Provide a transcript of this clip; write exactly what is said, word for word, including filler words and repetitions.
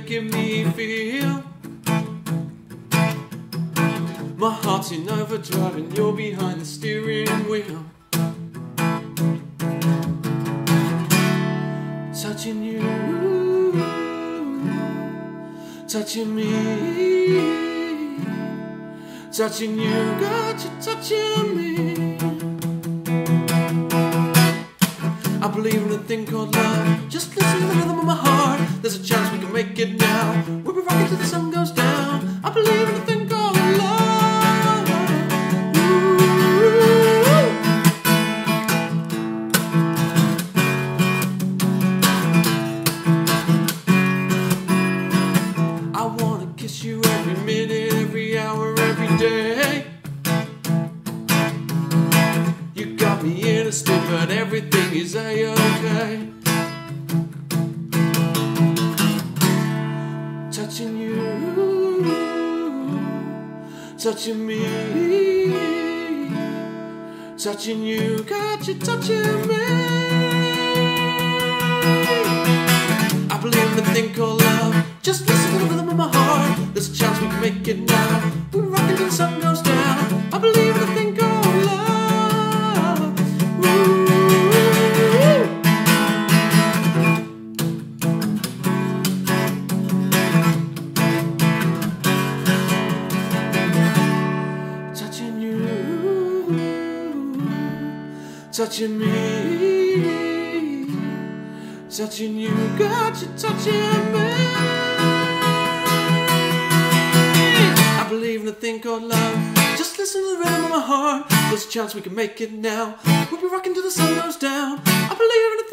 making me feel. My heart's in overdrive and you're behind the steering wheel. Touching you, touching me, touching you, got you touching me. I believe in a thing called love. Just listen to the rhythm of my heart. There's a chance we can make it now. We'll be rocking till the sun goes down. I believe in a thing called love. Ooh. I wanna kiss you every minute, every hour, every day. You got me in a state, but everything is a-okay. Touching you, touching me, touching you, got you touching me. I believe in a thing called love. Just listen to the rhythm of my heart. There's a chance we can make it now. We're rocking till the sun goes down. I believe in a thing called love. Ooh. Touching you, touching me, touching you, got you touching me. I believe in a thing called love. Just listen to the rhythm of my heart. There's a chance we can make it now. We'll be rocking till the sun goes down. I believe in a